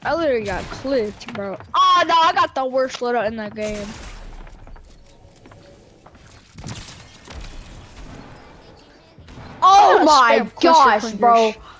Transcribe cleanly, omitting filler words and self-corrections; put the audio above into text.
I literally got clipped, bro. Oh no, I got the worst loadout in that game. Oh I my spam cluster gosh, bro. clingers.